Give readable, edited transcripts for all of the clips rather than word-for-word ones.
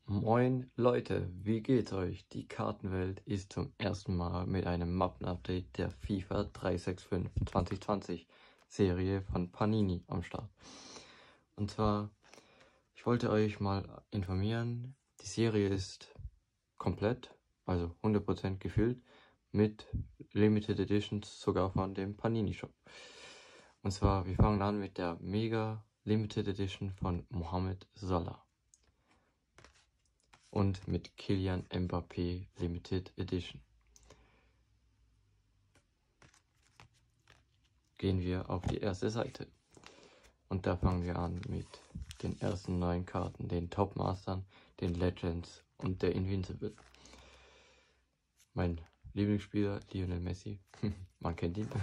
Moin Leute, wie geht's euch? Die Kartenwelt ist zum ersten Mal mit einem Mappenupdate der FIFA 365 2020 Serie von Panini am Start. Und zwar, ich wollte euch mal informieren, die Serie ist komplett, also 100% gefüllt, mit Limited Editions sogar von dem Panini Shop. Und zwar, wir fangen an mit der Mega Limited Edition von Mohamed Salah. Und mit Kylian Mbappé Limited Edition. Gehen wir auf die erste Seite. Und da fangen wir an mit den ersten 9 Karten, den Topmastern, den Legends und der Invincible. Mein Lieblingsspieler Lionel Messi, man kennt ihn.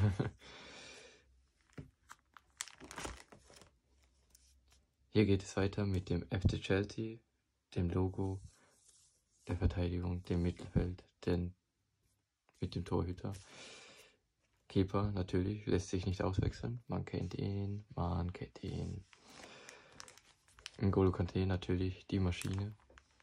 Hier geht es weiter mit dem FC Chelsea, dem Logo, der Verteidigung, dem Mittelfeld, mit dem Torhüter. Keeper natürlich, lässt sich nicht auswechseln. Man kennt ihn, N'Golo Kanté natürlich, die Maschine.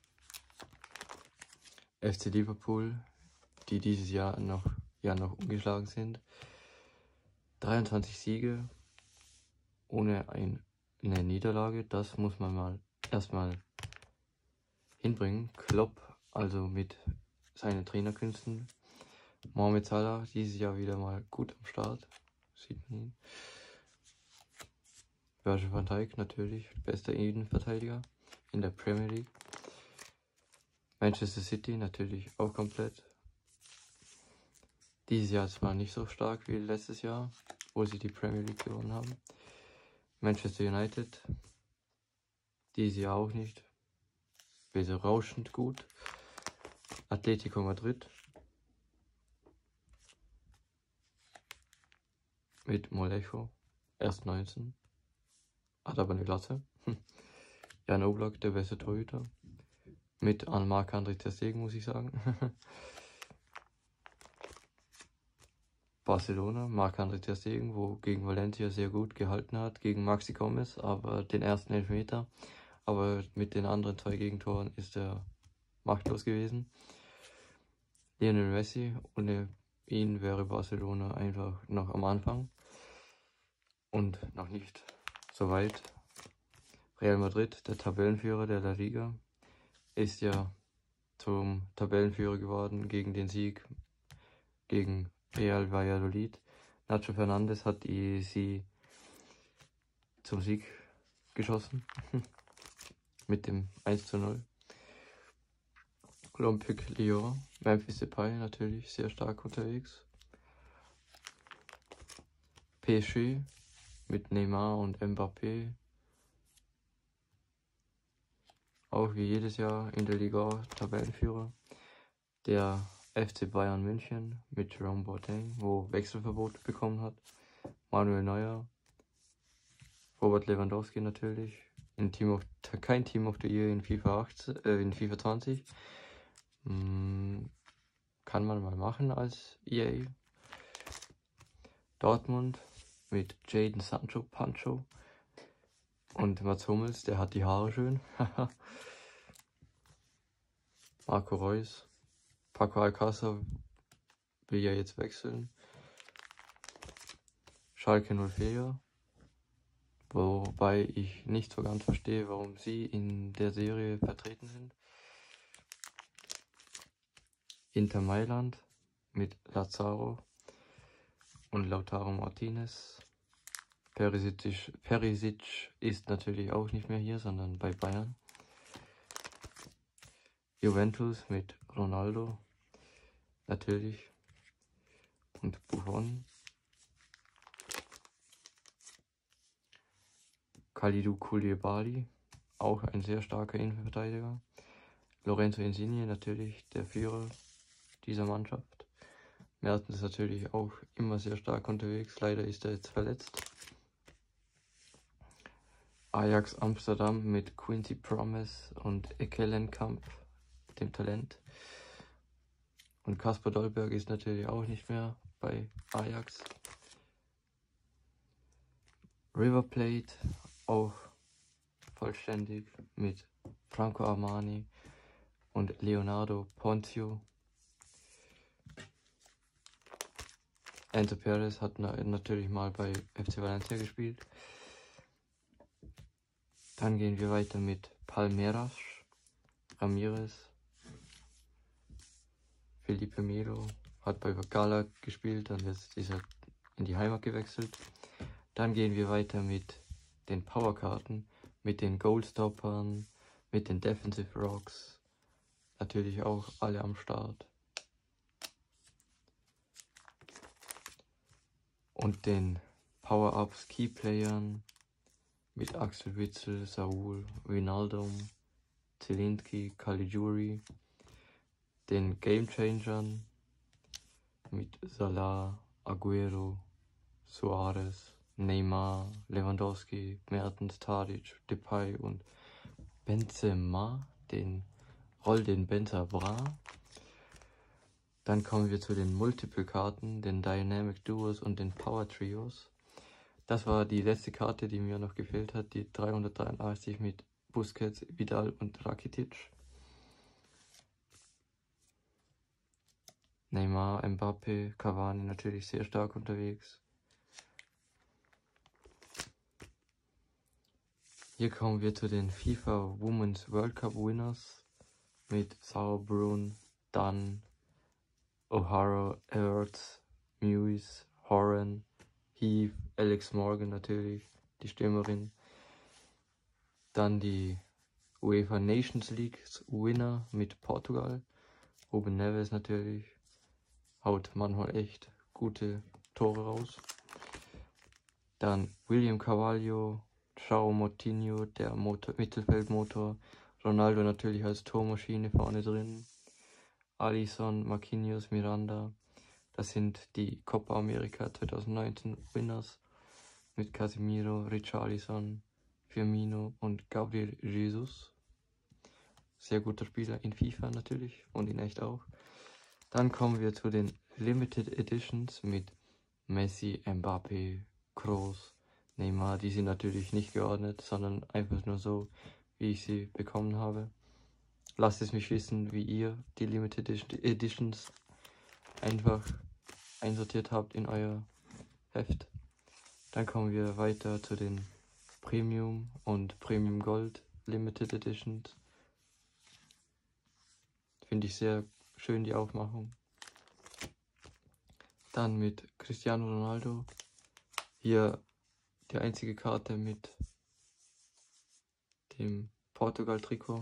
FC Liverpool, die dieses Jahr noch ungeschlagen sind. 23 Siege ohne eine Niederlage, das muss man mal erstmal hinbringen. Klopp, also mit seinen Trainerkünsten. Mohamed Salah, dieses Jahr wieder mal gut am Start, sieht man ihn. Virgil van Dijk natürlich, bester Innenverteidiger in der Premier League. Manchester City natürlich auch komplett. Dieses Jahr zwar nicht so stark wie letztes Jahr, wo sie die Premier League gewonnen haben. Manchester United, dieses Jahr auch nicht, berauschend gut. Atletico Madrid mit Molejo, erst 19, hat aber eine Glatze. Jan Oblak, der beste Torhüter, mit Marc-André ter Stegen, muss ich sagen. Barcelona, Marc-André ter Stegen, wo gegen Valencia sehr gut gehalten hat, gegen Maxi Gomez, aber den ersten Elfmeter. Aber mit den anderen 2 Gegentoren ist er machtlos gewesen. Lionel Messi, ohne ihn wäre Barcelona einfach noch am Anfang und noch nicht so weit. Real Madrid, der Tabellenführer der La Liga, ist ja zum Tabellenführer geworden gegen den Sieg gegen Real Valladolid. Nacho Fernandes hat sie zum Sieg geschossen mit dem 1:0. Olympique Lyon, Memphis Depay natürlich sehr stark unterwegs. PSG mit Neymar und Mbappé, auch wie jedes Jahr in der Liga Tabellenführer. Der FC Bayern München mit Jerome Boateng, wo Wechselverbot bekommen hat. Manuel Neuer, Robert Lewandowski natürlich. Kein Team of the Year in FIFA 20. Kann man mal machen als EA. Dortmund mit Jadon Sancho Pancho und Mats Hummels, der hat die Haare schön. Marco Reus, Paco Alcácer will ja jetzt wechseln. Schalke 04, wobei ich nicht so ganz verstehe, warum sie in der Serie vertreten sind. Inter Mailand mit Lazaro und Lautaro Martinez. Perisic ist natürlich auch nicht mehr hier, sondern bei Bayern. Juventus mit Ronaldo natürlich und Buffon. Kalidou Koulibaly, auch ein sehr starker Innenverteidiger. Lorenzo Insigne natürlich der Führer dieser Mannschaft. Mertens ist natürlich auch immer sehr stark unterwegs, leider ist er jetzt verletzt. Ajax Amsterdam mit Quincy Promes und Ekkelenkamp, dem Talent. Und Kasper Dolberg ist natürlich auch nicht mehr bei Ajax. River Plate auch vollständig mit Franco Armani, und Leonardo Ponzio. Enzo Perez hat natürlich mal bei FC Valencia gespielt. Dann gehen wir weiter mit Palmeiras, Ramirez, Felipe Melo, hat bei Gala gespielt, dann ist er in die Heimat gewechselt. Dann gehen wir weiter mit den Powerkarten, mit den Goalstoppern, mit den Defensive Rocks, natürlich auch alle am Start. Und den Power-Ups Keyplayern mit Axel Witsel, Saul, Wijnaldum, Zielinski, Caligiuri, den Gamechangern mit Salah, Aguero, Suarez, Neymar, Lewandowski, Mertens, Tadic, Depay und Benzema, den Benzema. Dann kommen wir zu den Multiple-Karten, den Dynamic Duos und den Power Trios. Das war die letzte Karte, die mir noch gefehlt hat, die 383 mit Busquets, Vidal und Rakitic. Neymar, Mbappe, Cavani natürlich sehr stark unterwegs. Hier kommen wir zu den FIFA Women's World Cup Winners mit Sauerbrunn, Dunn, O'Hara, Everts, Mewis, Horan, Heath, Alex Morgan natürlich, die Stürmerin. Dann die UEFA Nations League Winner mit Portugal, Ruben Neves natürlich, haut manchmal echt gute Tore raus. Dann William Carvalho, João Moutinho, der Mittelfeldmotor, Ronaldo natürlich als Tormaschine vorne drin, Alisson, Marquinhos, Miranda. Das sind die Copa America 2019 Winners mit Casemiro, Richarlison, Firmino und Gabriel Jesus. Sehr guter Spieler in FIFA natürlich und in echt auch. Dann kommen wir zu den Limited Editions mit Messi, Mbappe, Kroos, Neymar. Die sind natürlich nicht geordnet, sondern einfach nur so, wie ich sie bekommen habe. Lasst es mich wissen, wie ihr die Limited Editions einfach einsortiert habt in euer Heft. Dann kommen wir weiter zu den Premium und Premium Gold Limited Editions. Finde ich sehr schön die Aufmachung. Dann mit Cristiano Ronaldo. Hier die einzige Karte mit dem Portugal-Trikot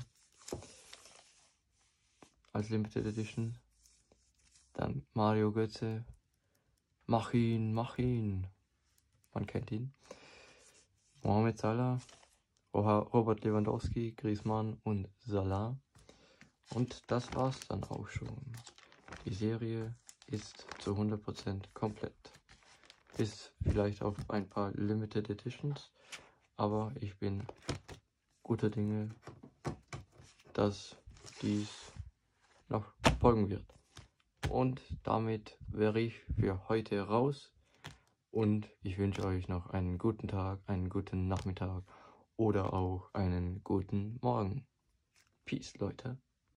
als Limited Edition. Dann Mario Götze. Mach ihn, mach ihn. Man kennt ihn. Mohamed Salah, Robert Lewandowski, Griezmann und Salah. Und das war's dann auch schon. Die Serie ist zu 100% komplett. Bis vielleicht auf ein paar Limited Editions. Aber ich bin guter Dinge, dass dies noch folgen wird. Und damit wäre ich für heute raus. Und ich wünsche euch noch einen guten Tag, einen guten Nachmittag oder auch einen guten Morgen. Peace, Leute.